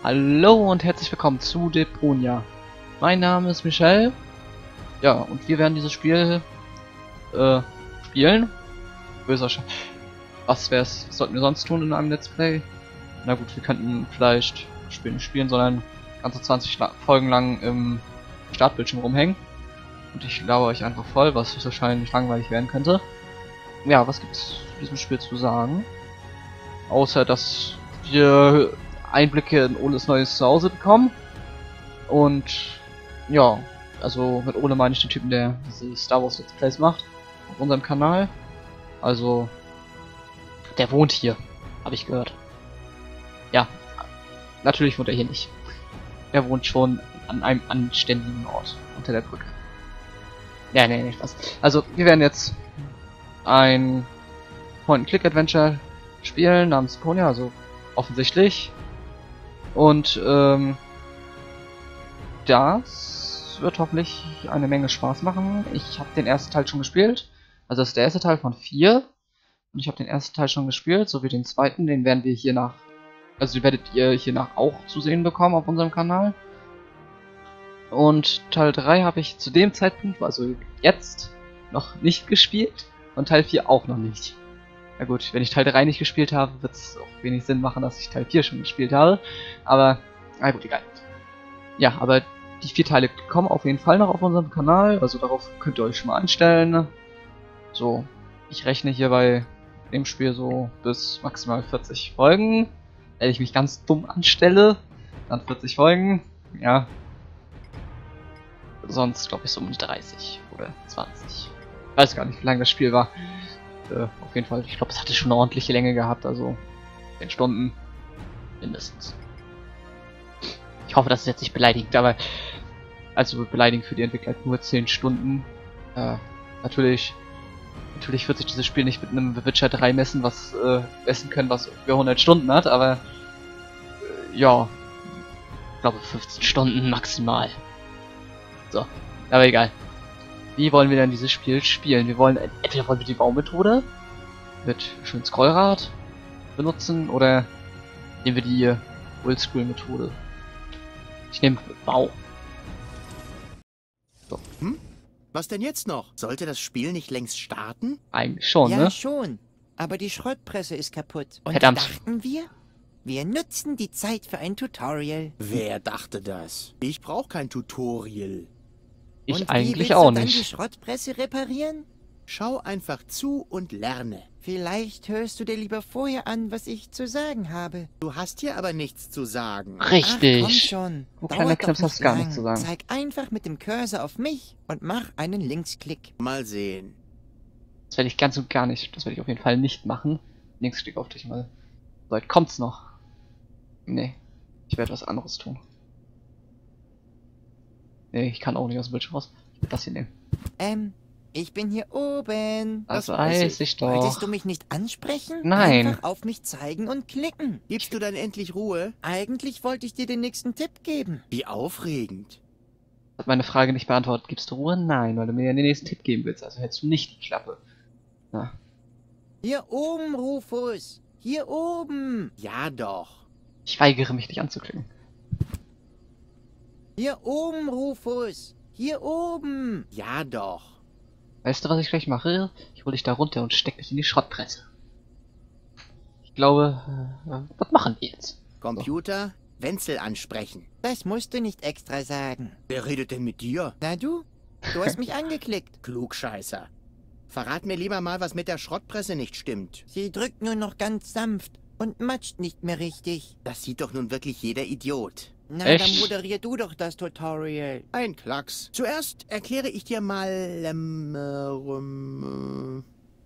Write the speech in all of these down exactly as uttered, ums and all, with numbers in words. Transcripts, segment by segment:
Hallo und herzlich willkommen zu Deponia. Mein Name ist Michel. Ja, und wir werden dieses Spiel äh, spielen. Böser Sch Was wär's? Was sollten wir sonst tun in einem Let's Play? Na gut, wir könnten vielleicht Spiel nicht spielen, sondern ganze zwanzig Folgen lang im Startbildschirm rumhängen. Und ich laber euch einfach voll, was wahrscheinlich langweilig werden könnte. Ja, was gibt's zu diesem Spiel zu sagen? Außer, dass wir Einblicke in Oles neues Zuhause bekommen. Und ja, also mit Ole meine ich den Typen, der diese Star Wars Let's Plays macht auf unserem Kanal. Also der wohnt hier, habe ich gehört. Ja, natürlich wohnt er hier nicht. Er wohnt schon an einem anständigen Ort unter der Brücke. Ja, nee, nicht was. Also wir werden jetzt ein Point-and-Click-Adventure spielen namens Deponia, also offensichtlich. Und ähm, das wird hoffentlich eine Menge Spaß machen. Ich habe den ersten Teil schon gespielt. Also das ist der erste Teil von vier. Und ich habe den ersten Teil schon gespielt, sowie den zweiten. Den werden wir hier nach, also den werdet ihr hier nach auch zu sehen bekommen auf unserem Kanal. Und Teil drei habe ich zu dem Zeitpunkt, also jetzt, noch nicht gespielt. Und Teil vier auch noch nicht. Na gut, wenn ich Teil drei nicht gespielt habe, wird es auch wenig Sinn machen, dass ich Teil vier schon gespielt habe. Aber, na gut, egal. Ja, aber die vier Teile kommen auf jeden Fall noch auf unserem Kanal. Also darauf könnt ihr euch schon mal anstellen. So, ich rechne hier bei dem Spiel so bis maximal vierzig Folgen. Wenn ich mich ganz dumm anstelle, dann vierzig Folgen. Ja. Sonst glaube ich so um die dreißig oder zwanzig. Ich weiß gar nicht, wie lange das Spiel war. Äh, auf jeden Fall, ich glaube, es hatte schon eine ordentliche Länge gehabt, also zehn Stunden mindestens. Ich hoffe, das ist jetzt nicht beleidigend, aber also beleidigend für die Entwickler nur zehn Stunden. Äh, natürlich, natürlich wird sich dieses Spiel nicht mit einem The Witcher drei messen, was äh, messen können, was über hundert Stunden hat, aber äh, ja, ich glaube fünfzehn Stunden maximal. So, aber egal. Wie wollen wir denn dieses Spiel spielen? Wir wollen, entweder wollen wir die Baumethode mit schön Scrollrad benutzen oder nehmen wir die Oldschool-Methode. Ich nehme Bau. So. Hm? Was denn jetzt noch? Sollte das Spiel nicht längst starten? Eigentlich schon, ja, ne? Ja, schon. Aber die Schrottpresse ist kaputt. Und Verdammt. da dachten wir, wir nutzen die Zeit für ein Tutorial. Wer dachte das? Ich brauche kein Tutorial. Ich und eigentlich wie auch willst du dann nicht. die Schrottpresse reparieren? Schau einfach zu und lerne. Vielleicht hörst du dir lieber vorher an, was ich zu sagen habe. Du hast hier aber nichts zu sagen. Richtig. Ach, komm schon. Du kleiner Dauert doch Knips hast nicht gar lang. nichts zu sagen. Zeig einfach mit dem Cursor auf mich und mach einen Linksklick. Mal sehen. Das werde ich ganz und gar nicht. Das werde ich auf jeden Fall nicht machen. Linksklick auf dich mal. So weit kommt's noch. Nee. Ich werde was anderes tun. Nee, ich kann auch nicht aus dem Bildschirm raus. Ich will das hier nehmen. Ähm, ich bin hier oben. Das, Das weiß weiß ich, ich. doch. Wolltest du mich nicht ansprechen? Nein. Einfach auf mich zeigen und klicken. Gibst du dann endlich Ruhe? Eigentlich wollte ich dir den nächsten Tipp geben. Wie aufregend. Hat meine Frage nicht beantwortet. Gibst du Ruhe? Nein, weil du mir ja den nächsten Tipp geben willst. Also hältst du nicht die Klappe. Ja. Hier oben, Rufus. Hier oben. Ja doch. Ich weigere mich, dich anzuklicken. Hier oben, Rufus. Hier oben. Ja doch. Weißt du, was ich gleich mache? Ich hole dich da runter und steck dich in die Schrottpresse. Ich glaube, äh, was machen wir jetzt? Computer, Wenzel ansprechen. Das musst du nicht extra sagen. Wer redet denn mit dir? Na du? Du hast mich angeklickt. Klugscheißer. Verrat mir lieber mal, was mit der Schrottpresse nicht stimmt. Sie drückt nur noch ganz sanft und matscht nicht mehr richtig. Das sieht doch nun wirklich jeder Idiot. Na, Echt? dann moderier du doch das Tutorial. Ein Klacks. Zuerst erkläre ich dir mal, ähm, ähm,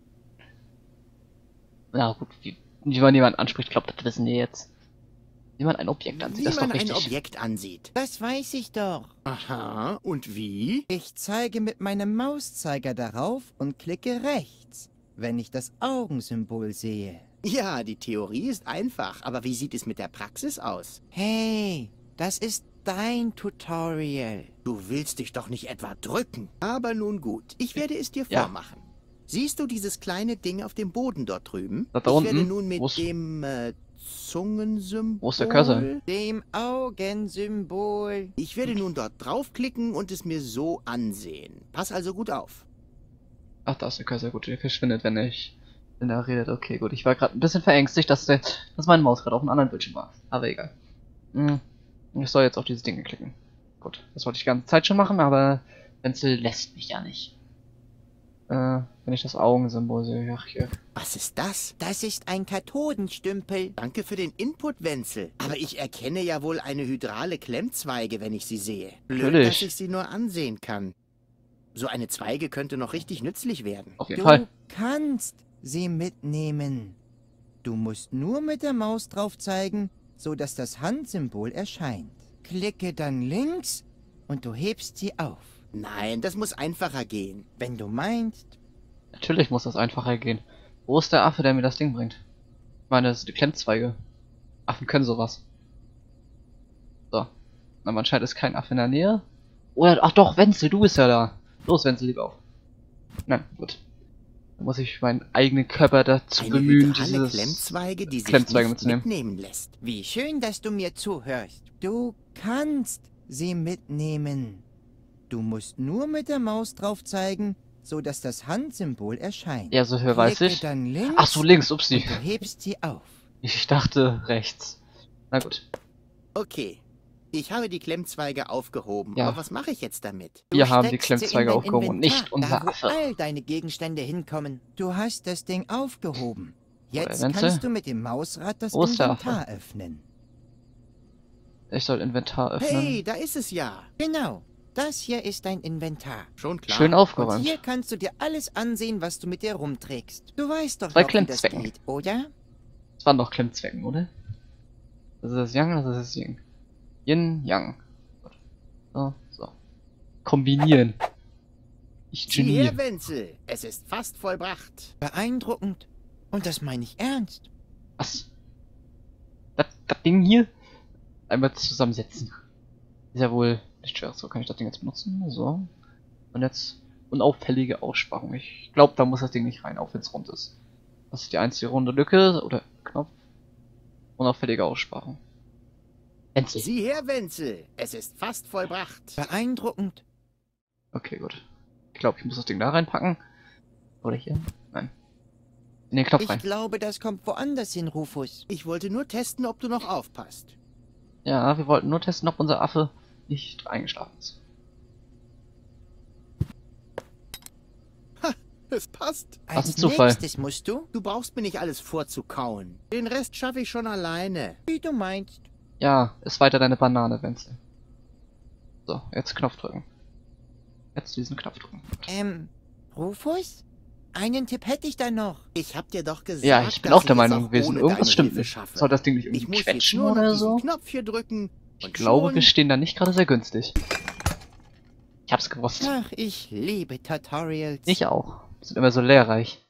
Na gut, wie, wie man jemanden anspricht, glaubt, das wissen wir jetzt. Wie man ein Objekt ansieht, wie das ist man doch ein richtig. Objekt ansieht. Das weiß ich doch. Aha, und wie? Ich zeige mit meinem Mauszeiger darauf und klicke rechts, wenn ich das Augensymbol sehe. Ja, die Theorie ist einfach, aber wie sieht es mit der Praxis aus? Hey, das ist dein Tutorial. Du willst dich doch nicht etwa drücken. Aber nun gut, ich werde es dir Ja. vormachen. Siehst du dieses kleine Ding auf dem Boden dort drüben? Da, da ich unten? werde nun mit Wo's? dem äh, Zungensymbol. Wo ist der Cursor? Dem Augensymbol. Ich werde nun dort draufklicken und es mir so ansehen. Pass also gut auf. Ach, da ist der Cursor. Gut, der verschwindet, wenn ich... wenn er redet. Okay, gut. Ich war gerade ein bisschen verängstigt, dass, der, dass meine Maus gerade auf einem anderen Bildschirm war. Aber egal. Hm. Ich soll jetzt auf diese Dinge klicken. Gut, das wollte ich die ganze Zeit schon machen, aber Wenzel lässt mich ja nicht. Äh, wenn ich das Augensymbol sehe. Ach, hier. Was ist das? Das ist ein Kathodenstümpel. Danke für den Input, Wenzel. Aber ich erkenne ja wohl eine hydrale Klemmzweige, wenn ich sie sehe. Blöd, Natürlich. dass ich sie nur ansehen kann. So eine Zweige könnte noch richtig nützlich werden. Auf jeden Du Fall. kannst sie mitnehmen. Du musst nur mit der Maus drauf zeigen, so dass das Handsymbol erscheint. Klicke dann links und du hebst sie auf. Nein, das muss einfacher gehen. Wenn du meinst. Natürlich muss das einfacher gehen. Wo ist der Affe, der mir das Ding bringt? Ich meine, das sind die Klemmzweige. Affen können sowas. So. Aber anscheinend ist kein Affe in der Nähe. Oder, ach doch, Wenzel, du bist ja da. Los, Wenzel, lieb auf. Nein, gut. Da muss ich meinen eigenen Körper dazu Eine bemühen, hydrale dieses Klemmzweige, die sich Klemmzweige nicht mitzunehmen. mitnehmen lässt. Wie schön, dass du mir zuhörst. Du kannst sie mitnehmen. Du musst nur mit der Maus drauf zeigen, so dass das Handsymbol erscheint. Ja, so hier weiß Klicke ich. dann links Ach so, links, upsi. und du hebst sie auf. Ich dachte rechts. Na gut. Okay. Ich habe die Klemmzweige aufgehoben. Ja. Aber was mache ich jetzt damit? Du Wir haben die steckst sie in Klemmzweige dein aufgehoben und Inventar, nicht unser da, wo Affe. all deine Gegenstände hinkommen. Du hast das Ding aufgehoben. Jetzt Wenzel? kannst du mit dem Mausrad das Wo ist der Inventar öffnen. Ich soll Inventar öffnen. Hey, da ist es ja. Genau, das hier ist dein Inventar. Schon klar. Schön Und aufgeräumt. hier kannst du dir alles ansehen, was du mit dir rumträgst. Du weißt doch Zwei noch, wie das Klemmzwecken. geht, oder? Das waren doch Klemmzwecken, oder? Das ist das Yang, das ist das Yin. Yin, Yang. Gut. So, so. Kombinieren. Ich Sieh Genie. her, Wenzel. Es ist fast vollbracht. Beeindruckend. Und das meine ich ernst. Was? Das, das Ding hier? Einmal zusammensetzen. Ist ja wohl nicht schwer. So kann ich das Ding jetzt benutzen. So. Und jetzt unauffällige Aussparung. Ich glaube, da muss das Ding nicht rein, auch wenn es rund ist. Das ist die einzige runde Lücke. Oder Knopf. Unauffällige Aussparung. Endlich. Sieh her, Wenzel. Es ist fast vollbracht. Beeindruckend. Okay, gut. Ich glaube, ich muss das Ding da reinpacken. Oder hier? Nein. In den Knopf Ich rein. glaube, das kommt woanders hin, Rufus. Ich wollte nur testen, ob du noch aufpasst. Ja, wir wollten nur testen, ob unser Affe nicht eingeschlafen ist. Es passt. Was Als ein Zufall. nächstes musst du, Du brauchst mir nicht alles vorzukauen. Den Rest schaffe ich schon alleine. wie du meinst. Ja, ist weiter deine Banane, Wenzel. So, jetzt Knopf drücken. Jetzt diesen Knopf drücken. Ähm, Rufus? Einen Tipp hätte ich da noch. Ich hab dir doch gesagt, Ja, ich bin dass auch der es Meinung auch gewesen, ohne irgendwas deine stimmt Hilfe nicht. schaffe. Soll das Ding nicht Ich irgendwie muss jetzt quetschen nur noch oder diesen so? Knopf hier drücken. Ich und glaube, schon- wir stehen da nicht gerade sehr günstig. Ich hab's gewusst. Ach, ich liebe Tutorials. Ich auch. Sind immer so lehrreich.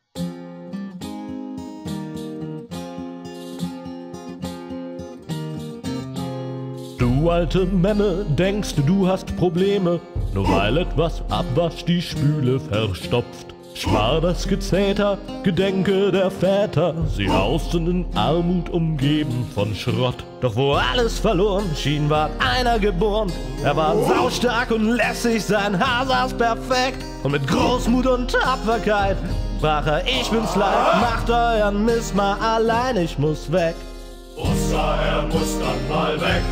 Du alte Memme, denkst du hast Probleme, nur weil etwas Abwasch die Spüle verstopft. Spar das Gezeter, gedenke der Väter, sie hausten in Armut umgeben von Schrott. Doch wo alles verloren schien, ward einer geboren. Er war saustark und lässig, sein Haar saß perfekt. Und mit Großmut und Tapferkeit sprach er, ich bin's leid, macht euren Mist mal allein, ich muss weg. Außer er muss dann mal weg.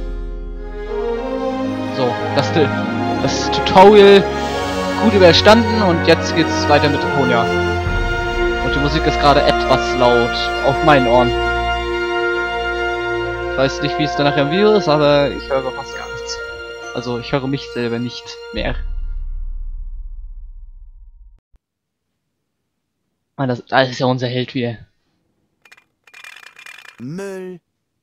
So, das, das Tutorial gut überstanden und jetzt geht's weiter mit Deponia. Und die Musik ist gerade etwas laut auf meinen Ohren. Ich weiß nicht, wie es dann nachher im Video ist, aber ich höre fast gar nichts. Also ich höre mich selber nicht mehr. Ah, das, das ist ja unser Held wieder. Müll.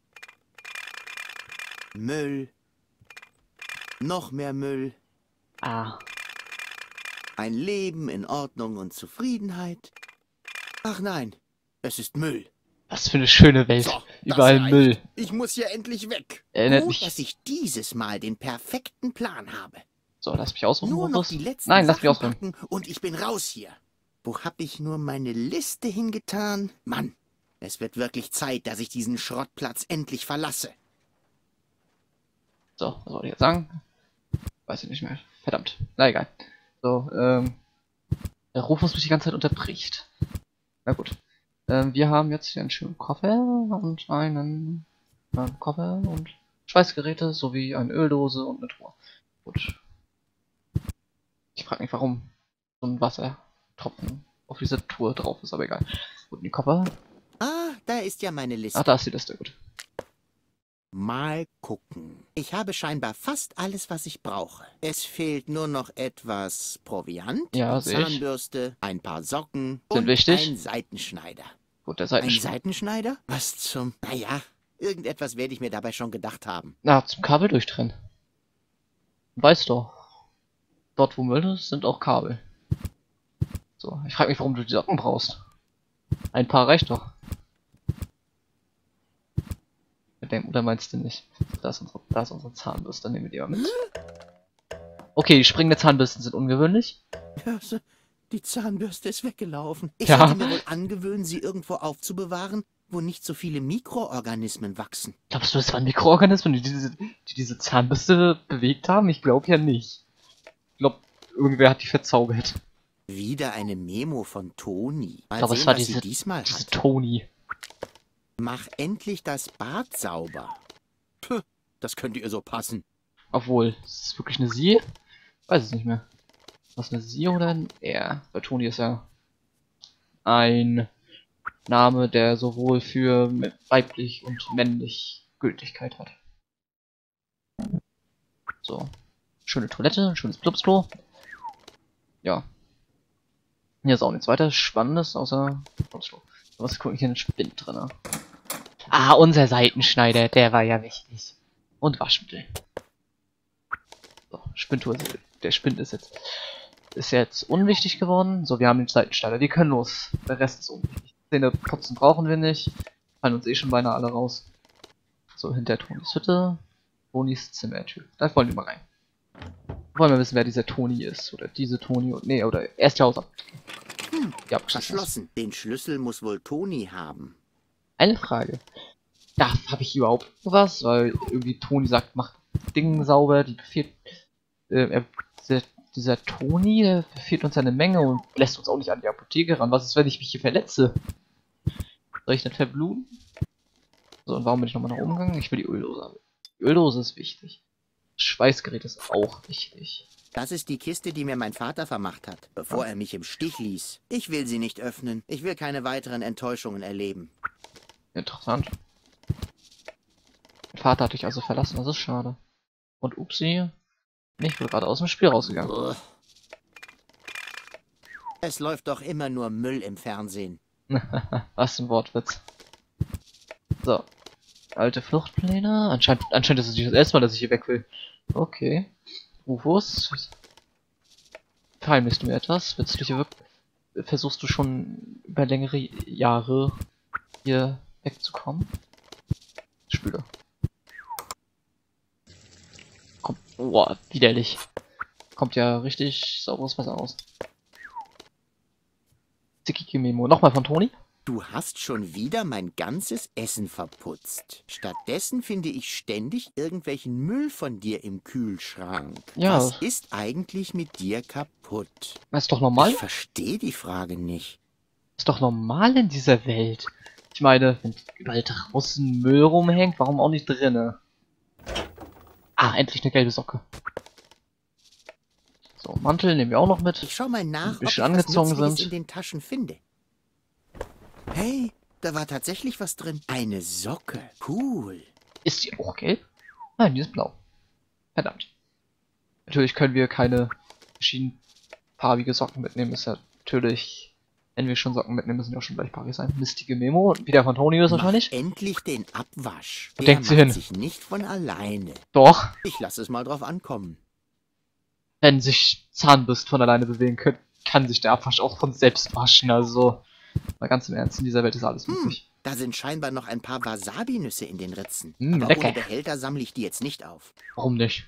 Müll. Noch mehr Müll. Ah. Ein Leben in Ordnung und Zufriedenheit. Ach nein, es ist Müll. Was für eine schöne Welt. So, das Überall reicht. Müll. Ich muss hier endlich weg. Erinnert Gut, mich. dass ich dieses Mal den perfekten Plan habe. So, lass mich ausruhen, Nur noch Rufus. die letzten Nein, lass mich Sachen ausruhen. packen und ich bin raus hier. Wo hab ich nur meine Liste hingetan? Mann, Es wird wirklich Zeit, dass ich diesen Schrottplatz endlich verlasse. So, was soll ich jetzt sagen? Weiß ich nicht mehr. Verdammt. Na egal. So, ähm. Der Rufus mich die ganze Zeit unterbricht. Na gut. Ähm, wir haben jetzt hier einen schönen Koffer und einen äh, Koffer und Schweißgeräte sowie eine Öldose und eine Truhe. Gut. Ich frage mich, warum so ein Wassertropfen auf dieser Truhe drauf ist, aber egal. Gut, die Koffer. Ah, da ist ja meine Liste. Ach, da ist die Liste, gut. Mal gucken. Ich habe scheinbar fast alles, was ich brauche. Es fehlt nur noch etwas Proviant, Ja, eine sehe ich. Zahnbürste, ein paar Socken Sind und wichtig. ein Seitenschneider. Gut, der Ein Seitenschneider. Seitenschneider? Was zum... Naja, irgendetwas werde ich mir dabei schon gedacht haben. Na, zum Kabel durchtrennen. Weißt doch. Dort, wo Müll ist, sind auch Kabel. So, ich frage mich, warum du die Socken brauchst. Ein paar reicht doch. Oder meinst du nicht? Da ist unsere, da ist unsere Zahnbürste, nehmen wir die mal mit. Okay, die springende Zahnbürsten sind ungewöhnlich. Ja, so, die Zahnbürste ist weggelaufen. Ich Ja. sollte mir wohl angewöhnen, sie irgendwo aufzubewahren, wo nicht so viele Mikroorganismen wachsen. Glaubst du, das waren Mikroorganismen, die diese, die diese Zahnbürste bewegt haben? Ich glaube ja nicht. Ich glaube, irgendwer hat die verzaubert. Wieder eine Memo von Toni. Mal Ich glaube, es sehen, war was diese, sie diesmal diese hat. Toni. Mach endlich das Bad sauber. Puh, das könnte ihr so passen. Obwohl, ist es wirklich eine Sie? Weiß es nicht mehr. Was, eine Sie oder ein R? Weil Toni ist ja ein Name, der sowohl für weiblich und männlich Gültigkeit hat. So. Schöne Toilette, ein schönes Plupsklo. Ja. Hier ist auch nichts weiter Spannendes, außer Plupsklo. Was gucke ich hier in den Spind drin? Ah, unser Seitenschneider, der war ja wichtig. Und Waschmittel. So, Spindtour, der Spind ist jetzt ist jetzt unwichtig geworden. So, wir haben den Seitenschneider, wir können los. Der Rest ist unwichtig. Zähne putzen brauchen wir nicht. Fallen uns eh schon beinahe alle raus. So, hinter Tonis Hütte. Tonis Zimmertür. Da wollen wir mal rein. Wollen wir wissen, wer dieser Toni ist. Oder diese Toni. Nee, oder erst die Haus Hm, Ja, verschlossen. Den Schlüssel muss wohl Toni haben. Eine Frage. Da habe ich überhaupt was, weil irgendwie Toni sagt, macht Dinge sauber, die befehlt, äh, er, dieser, dieser Toni, der befehlt uns eine Menge und lässt uns auch nicht an die Apotheke ran. Was ist, wenn ich mich hier verletze? Soll ich nicht verbluten? So, und warum bin ich nochmal nach oben gegangen? Ich will die Öldose haben. Die Öldose ist wichtig. Das Schweißgerät ist auch wichtig. Das ist die Kiste, die mir mein Vater vermacht hat, bevor er mich im Stich ließ. Ich will sie nicht öffnen. Ich will keine weiteren Enttäuschungen erleben. Interessant. Mein Vater hat dich also verlassen, das ist schade. Und upsie, ich bin gerade aus dem Spiel rausgegangen. Uah. Es läuft doch immer nur Müll im Fernsehen. Was ein Wortwitz. So. Alte Fluchtpläne. Anscheinend, anscheinend ist es nicht das erste Mal, dass ich hier weg will. Okay. Rufus. Verheimlichst du mir etwas? Willst du hier wirklich... Versuchst du schon über längere Jahre hier wegzukommen? Spüle. Kommt... Boah, widerlich. Kommt ja richtig sauberes Wasser raus. Zickige Memo. Nochmal von Toni. Du hast schon wieder mein ganzes Essen verputzt. Stattdessen finde ich ständig irgendwelchen Müll von dir im Kühlschrank. Ja. Was ist eigentlich mit dir kaputt? Das ist doch normal. Ich verstehe die Frage nicht. Ist doch normal in dieser Welt. Ich meine, wenn überall draußen Müll rumhängt, warum auch nicht drinne? Ah, endlich eine gelbe Socke. So, Mantel nehmen wir auch noch mit. Ich schau mal nach, ob ich bisschen was angezogen Nützliches sind. in den Taschen finde. Hey, da war tatsächlich was drin. Eine Socke. Cool. Ist die auch gelb? Nein, die ist blau. Verdammt. Natürlich können wir keine verschiedenfarbige Socken mitnehmen. Ist ja natürlich, wenn wir schon Socken mitnehmen, müssen die auch schon gleichfarbig sein. Mistige Memo. Wieder von Toni wahrscheinlich. Mach endlich den Abwasch. Wo Der denkt sie macht hin? sich nicht von alleine. Doch. Ich lasse es mal drauf ankommen. Wenn sich Zahnbürsten von alleine bewegen können, kann sich der Abwasch auch von selbst waschen. Also, mal ganz im Ernst, in dieser Welt ist alles Hm, möglich. da sind scheinbar noch ein paar Wasabi-Nüsse in den Ritzen. Hm, Aber lecker. ohne Behälter sammle ich die jetzt nicht auf. Warum nicht?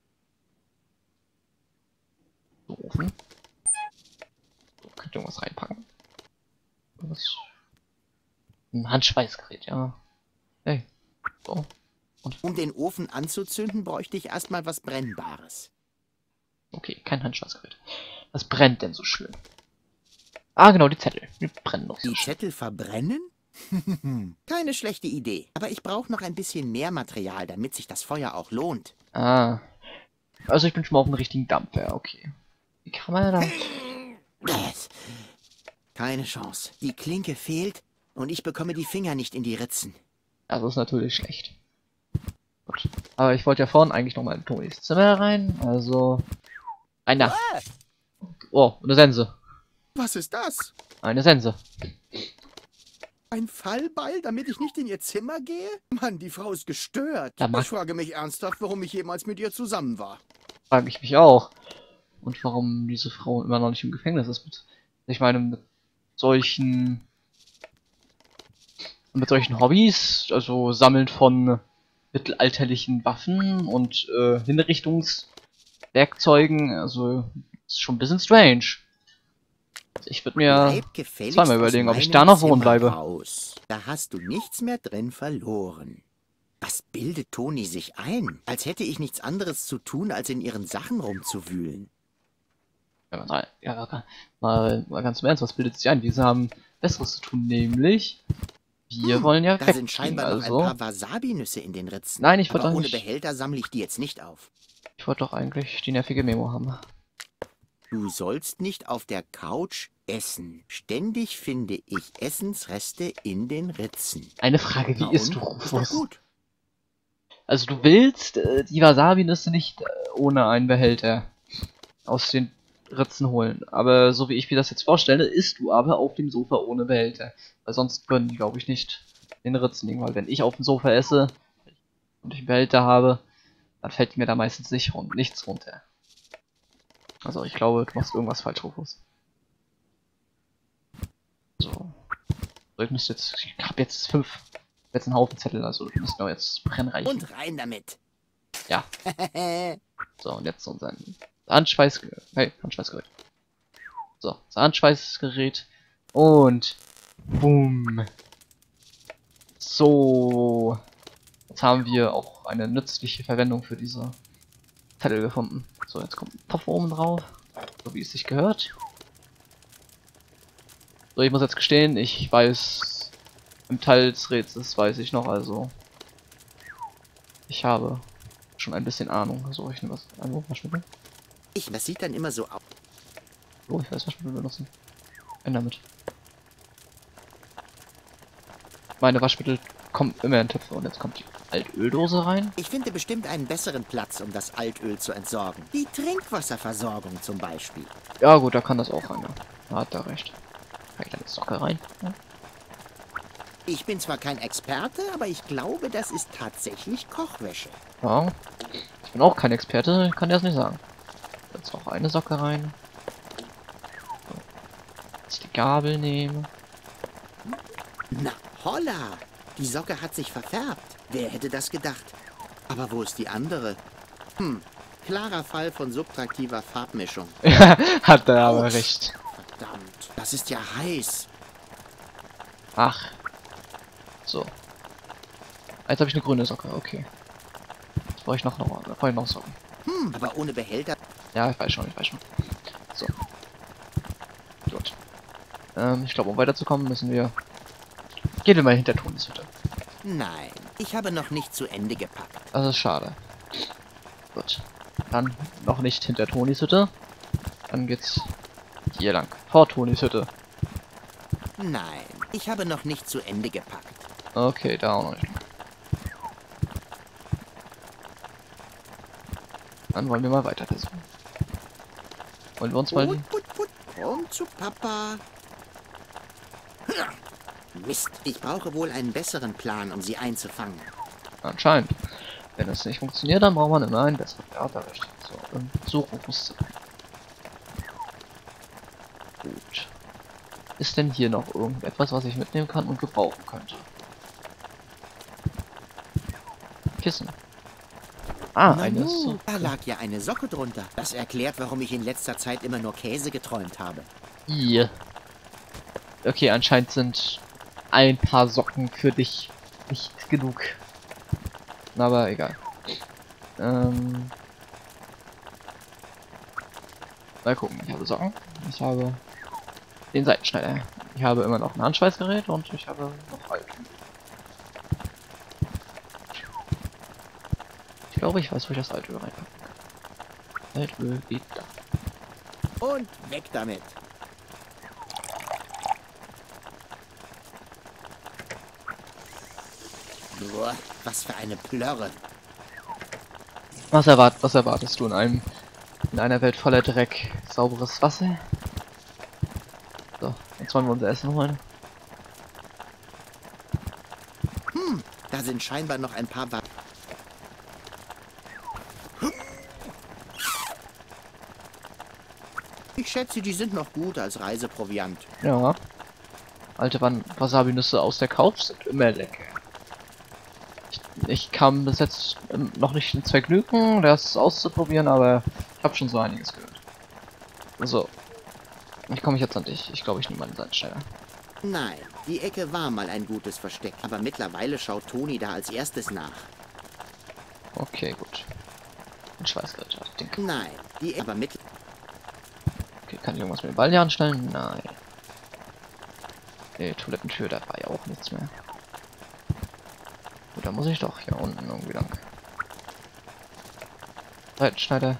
So, Ofen. So, könnt ihr irgendwas reinpacken? Was? Ein Handschweißgerät, ja. Hey. So. Um den Ofen anzuzünden, bräuchte ich erstmal was Brennbares. Okay, kein Handschweißgerät. Was brennt denn so schön? Ah, genau, die Zettel. Die brennen noch so Die schön. Zettel verbrennen? Keine schlechte Idee. Aber ich brauche noch ein bisschen mehr Material, damit sich das Feuer auch lohnt. Ah. Also ich bin schon mal auf dem richtigen Dampfer, okay. Wie kann man da... Keine Chance. Die Klinke fehlt und ich bekomme die Finger nicht in die Ritzen. Also ist natürlich schlecht. Gut. Aber ich wollte ja vorhin eigentlich noch mal in Tonis Zimmer rein, also... Rein da. Oh, eine Sense. Was ist das? Eine Sense. Ein Fallbeil, damit ich nicht in ihr Zimmer gehe? Mann, die Frau ist gestört. Da mag- Ich frage mich ernsthaft, warum ich jemals mit ihr zusammen war. Frage ich mich auch. Und warum diese Frau immer noch nicht im Gefängnis ist. Mit, ich meine, mit solchen... Mit solchen Hobbys, also Sammeln von mittelalterlichen Waffen und äh, Hinrichtungswerkzeugen, also ist schon ein bisschen strange. Ich würde mir Bleib gefälligst zweimal aus überlegen, ob ich meinem da noch wohnen Zimmer bleibe. raus. Da hast du nichts mehr drin verloren. Was bildet Toni sich ein? Als hätte ich nichts anderes zu tun, als in ihren Sachen rumzuwühlen. Ja, mal, ja, mal, mal ganz im Ernst, was bildet sich ein? Wir haben Besseres zu tun, nämlich wir Hm, wollen ja Da weg sind kriegen, scheinbar noch also. ein paar Wasabi-Nüsse in den Ritzen. Nein, ich wollte Aber doch ohne nicht. Behälter sammle ich die jetzt nicht auf. Ich wollte doch eigentlich die nervige Memo haben. Du sollst nicht auf der Couch essen. Ständig finde ich Essensreste in den Ritzen. Eine Frage, wie Na isst du und? Ist doch Rufus? gut. Also du willst äh, die Wasabi-Nüsse nicht äh, ohne einen Behälter aus den Ritzen holen. Aber so wie ich mir das jetzt vorstelle, isst du aber auf dem Sofa ohne Behälter. Weil sonst würden die, glaube ich, nicht in den Ritzen liegen. Weil wenn ich auf dem Sofa esse und ich einen Behälter habe, dann fällt mir da meistens nicht run nichts runter. Also ich glaube, du machst irgendwas falsch, Rufus. So. So, ich müsste jetzt... Ich habe jetzt fünf... Jetzt einen Haufen Zettel, also wir müssen doch jetzt brennreich. Und rein damit. Ja. So, und jetzt unser Handschweißgerät. Hey, Handschweißgerät. So, das Handschweißgerät. Und... Boom. So. Jetzt haben wir auch eine nützliche Verwendung für diese Zettel gefunden. So, jetzt kommt ein Topf oben drauf. So wie es sich gehört. So, ich muss jetzt gestehen, ich weiß... Im Teil des Rätsels weiß ich noch, also... Ich habe schon ein bisschen Ahnung. So, ich nehme was. Ein Waschmittel. Ich, das sieht dann immer so aus. Oh, ich weiß Waschmittel benutzen. Ein damit. Meine Waschmittel kommen immer in Töpfe und jetzt kommt die Altöldose rein. Ich finde bestimmt einen besseren Platz, um das Altöl zu entsorgen. Die Trinkwasserversorgung zum Beispiel. Ja gut, da kann das auch rein. Ja. Da hat er recht. Kann ich da eine Socke rein? Ja. Ich bin zwar kein Experte, aber ich glaube, das ist tatsächlich Kochwäsche. Ja. Ich bin auch kein Experte, kann dir das nicht sagen. Jetzt noch eine Socke rein. So. Jetzt die Gabel nehmen. Na, holla! Die Socke hat sich verfärbt. Wer hätte das gedacht? Aber wo ist die andere? Hm, klarer Fall von subtraktiver Farbmischung. Ja, hat er aber Autsch. recht. Verdammt, das ist ja heiß. Ach. So. Jetzt habe ich eine grüne Socke, okay. Jetzt brauche ich noch, noch, brauche ich noch Socken. Hm, aber ohne Behälter. Ja, ich weiß schon, ich weiß schon. So. Gut. Ähm, ich glaube, um weiterzukommen, müssen wir... Gehen wir mal hinter Tonis Hütte. Nein, ich habe noch nicht zu Ende gepackt. Das ist schade. Gut. Dann noch nicht hinter Tonis Hütte. Dann geht's hier lang. Vor Tonis Hütte. Nein, ich habe noch nicht zu Ende gepackt. Okay, da auch noch nicht. Dann wollen wir mal weiter versuchen. Wollen wir uns mal... Put, put, put, komm zu Papa. Mist, ich brauche wohl einen besseren Plan, um sie einzufangen. Anscheinend. Wenn das nicht funktioniert, dann braucht man immer einen besseren. Ja, da recht. So, ähm, suchen musste. Gut. Ist denn hier noch irgendetwas, was ich mitnehmen kann und gebrauchen könnte? Kissen. Ah, eine Nanu, Socke. da lag ja eine Socke drunter. Das erklärt, warum ich in letzter Zeit immer nur Käse geträumt habe. Hier. Okay, anscheinend sind ein paar Socken für dich nicht genug. Aber egal. Ähm, mal gucken, ich habe Socken. Ich habe den Seitenschneider. Ich habe immer noch ein Handschweißgerät und ich habe noch Altöl. Ich glaube, ich weiß, wo ich das Altöl reinpacken kann. Altöl geht da. Und weg damit. Boah, was für eine Plörre. Was erwart was erwartest du in einem in einer Welt voller Dreck? Sauberes Wasser? So, jetzt wollen wir unser Essen holen. Hm, da sind scheinbar noch ein paar Wa Ich schätze, die sind noch gut als Reiseproviant. Ja. Alte Wasabi-Nüsse aus der Couch sind immer lecker. Ich, ich kam bis jetzt ähm, noch nicht ins Vergnügen, das auszuprobieren, aber ich habe schon so einiges gehört. So. Ich komme jetzt an dich. Ich glaube, ich nehme meinen Seitenschneider. Nein, die Ecke war mal ein gutes Versteck, aber mittlerweile schaut Toni da als erstes nach. Okay, gut. Ein Schweißgerät, das Ding. Nein, die Ecke, aber mit Okay, kann ich irgendwas mit dem Ball hier anstellen? Nein. Die Toilettentür, da war ja auch nichts mehr. Gut, da muss ich doch hier unten irgendwie lang. Seitenschneider.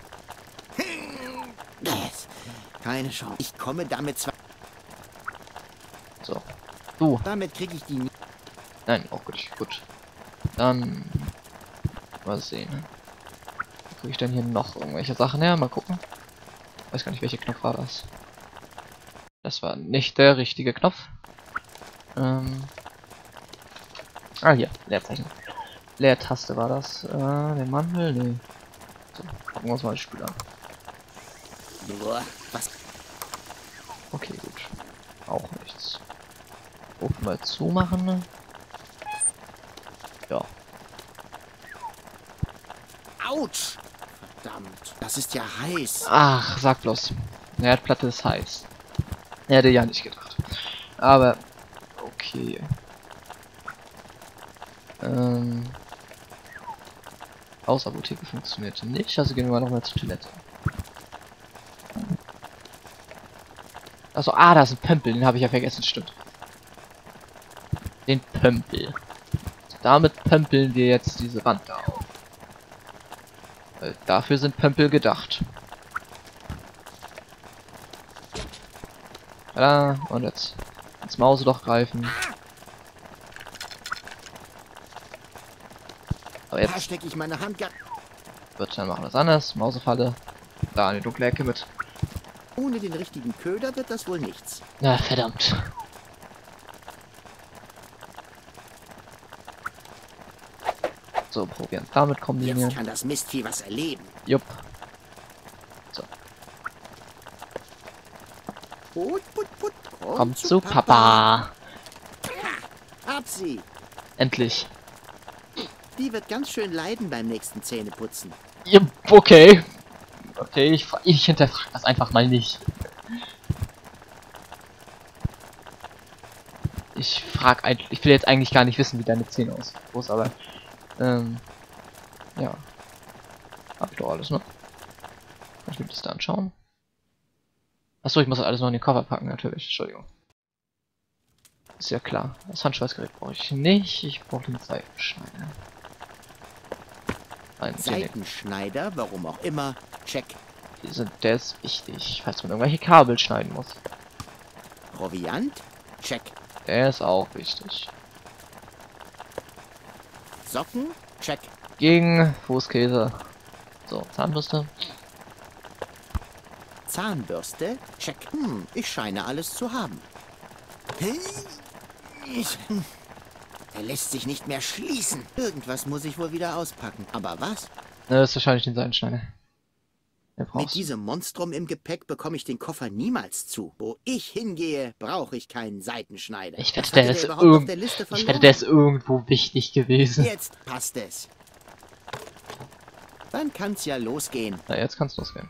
Keine Chance. Ich komme damit zwar. So. Du. Damit kriege ich die nie. Nein, auch gut. Gut. Dann. Mal sehen. Wo kriege ich denn hier noch irgendwelche Sachen her? Mal gucken. Weiß gar nicht, welcher Knopf war das. Das war nicht der richtige Knopf. Ähm. Ah, hier. Leerzeichen. Leertaste war das. Äh, den Mantel? Nee. So, gucken wir uns mal das Spiel an. Boah, was? Okay, gut. Auch nichts. Ofen mal zumachen. Ja. Autsch! Verdammt, das ist ja heiß. Ach, sag bloß. Die Herdplatte ist heiß. Hätte ja nicht gedacht. Aber, okay. Ähm. Hausapotheke funktionierte nicht, also gehen wir noch mal zur Toilette. Also, ah, da ist ein Pömpel, den habe ich ja vergessen, stimmt. Den Pömpel. Damit pömpeln wir jetzt diese Wand da auf. Weil dafür sind Pömpel gedacht. Da, und jetzt ins Mauseloch greifen. Aber Da jetzt stecke ich meine Hand gar. wird dann machen wir das anders. Mausefalle. Da in die dunkle Ecke mit. Ohne den richtigen Köder wird das wohl nichts. Na, verdammt. So, probieren. Damit Jetzt kombinieren. kann das Mistvieh was erleben. Jupp. So, Put, put, put. Komm, komm zu Papa. Hab sie. Endlich. Die wird ganz schön leiden beim nächsten Zähneputzen. Jupp, okay. Okay, ich, ich hinterfrage das einfach mal nicht. Ich frag eigentlich, ich will jetzt eigentlich gar nicht wissen, wie deine Zähne aussehen, groß, aber ähm, ja, hab ich doch alles, ne? Ich will das da anschauen. Achso, ich muss das alles noch in den Koffer packen, natürlich, Entschuldigung. Ist ja klar, das Handschweißgerät brauche ich nicht, ich brauche den Seitenschneider. Nein, Seitenschneider, warum auch immer. Check. die sind, der ist wichtig, falls man irgendwelche Kabel schneiden muss. Proviant. Check. Der ist auch wichtig. Socken. Check. Gegen Fußkäse. So, Zahnbürste. Zahnbürste. Check. Hm, ich scheine alles zu haben. Ich, er lässt sich nicht mehr schließen. Irgendwas muss ich wohl wieder auspacken. Aber was? Ne, das ist wahrscheinlich den Seitenschneider. Der Mit brauchst du. diesem Monstrum im Gepäck bekomme ich den Koffer niemals zu. Wo ich hingehe, brauche ich keinen Seitenschneider. Ich wette, Was hatte der ist überhaupt auf irgend... der Liste Ich verloren? wette, der ist irgendwo wichtig gewesen. Jetzt passt es. Dann kann's ja losgehen. Na, jetzt kann's losgehen.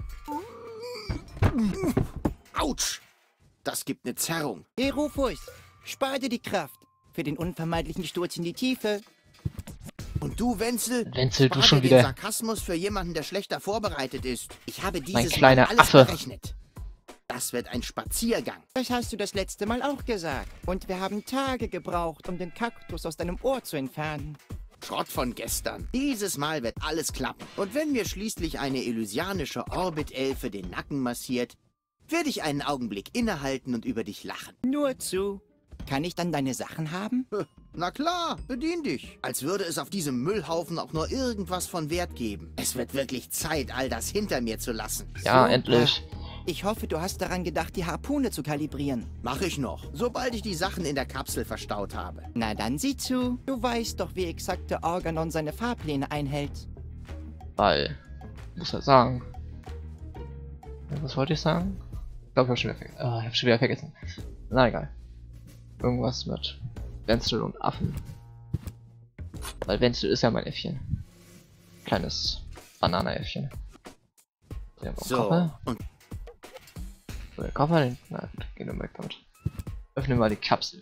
Autsch! Das gibt eine Zerrung. Hey Rufus, spar dir die Kraft. für den unvermeidlichen Sturz in die Tiefe. Und du, Wenzel? Wenzel, du warte schon den wieder. Sarkasmus für jemanden, der schlechter vorbereitet ist. Ich habe dieses kleiner Mal alles Affe. berechnet. Das wird ein Spaziergang. Das hast du das letzte Mal auch gesagt. Und wir haben Tage gebraucht, um den Kaktus aus deinem Ohr zu entfernen. Schrott von gestern. Dieses Mal wird alles klappen. Und wenn mir schließlich eine elysianische Orbit-Elfe den Nacken massiert, werde ich einen Augenblick innehalten und über dich lachen. Nur zu. Kann ich dann deine Sachen haben? Na klar, bedien dich. Als würde es auf diesem Müllhaufen auch nur irgendwas von Wert geben. Es wird wirklich Zeit, all das hinter mir zu lassen. Ja, Super. endlich. Ich hoffe, du hast daran gedacht, die Harpune zu kalibrieren. Mach ich noch, sobald ich die Sachen in der Kapsel verstaut habe. Na dann sieh zu. Du weißt doch, wie exakt der Organon seine Fahrpläne einhält. Weil, muss er sagen. Was wollte ich sagen? Ich glaube, ich habe schon wieder vergessen. Ah, ich habe schon wieder vergessen. Na egal. Irgendwas mit Wenzel und Affen. Weil Wenzel ist ja mein Äffchen. Kleines Bananäffchen. So, Koffer. und So, der Koffer, den. Na gut, gehen wir weg damit. Öffnen wir mal die Kapsel.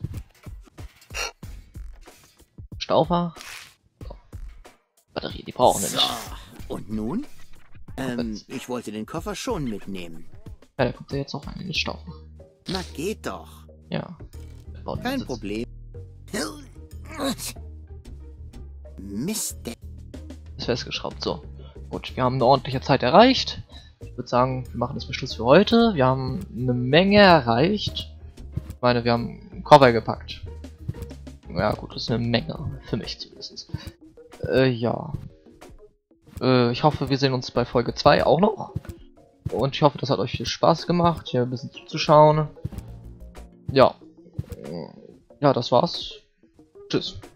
Staufer. So. Batterie, die brauchen wir so. nicht. Und nun? Ähm, ich wollte den Koffer schon mitnehmen. Ja, da kommt er jetzt auch rein in den Staufer. Na, geht doch. Ja. Baut Kein Sitz. Problem. Mist. Ist festgeschraubt. So. Gut, wir haben eine ordentliche Zeit erreicht. Ich würde sagen, wir machen das Beschluss für heute. Wir haben eine Menge erreicht. Ich meine, wir haben einen Koffer gepackt. Ja gut, das ist eine Menge. Für mich zumindest. Äh, ja. Äh, ich hoffe, wir sehen uns bei Folge zwei auch noch. Und ich hoffe, das hat euch viel Spaß gemacht, hier ein bisschen zuzuschauen. Ja. Ja, das war's. Tschüss.